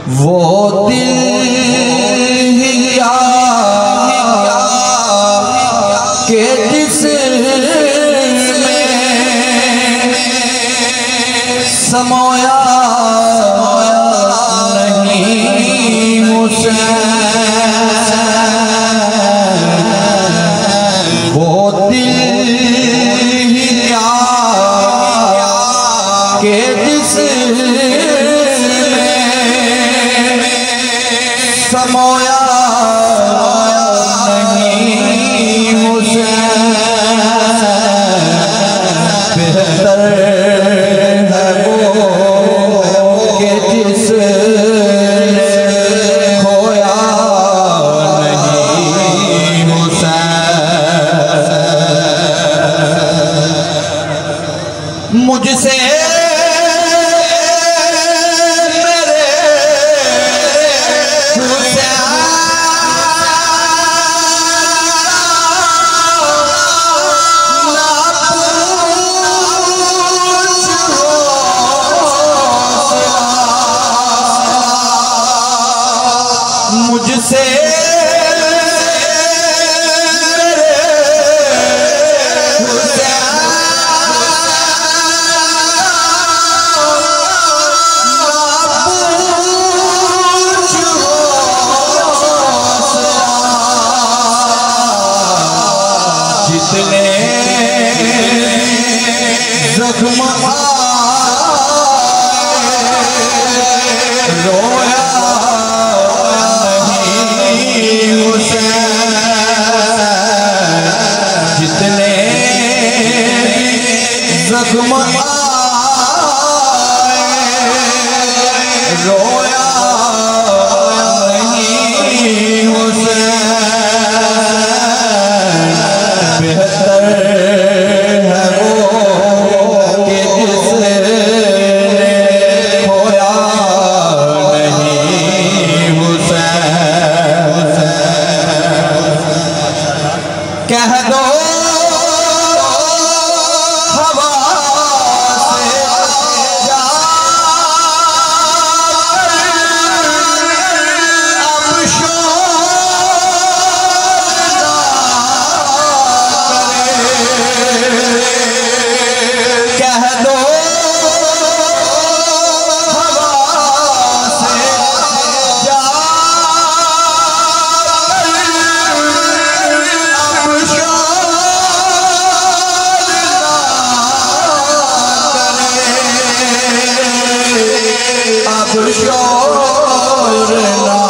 वो दिल ही क्या के जिसमें समोया नहीं हुसैन। वो दिल ही क्या के समोया नहीं हुसैन। बेहतर है वो कि जिसने खोया नहीं हुसैन। मुझसे मुझसे जितने जख्म रोया जख्म रोया नहीं हुसैन। बेहतर है वो कि जिसने खोया नहीं हुसैन। कह दो शोर ना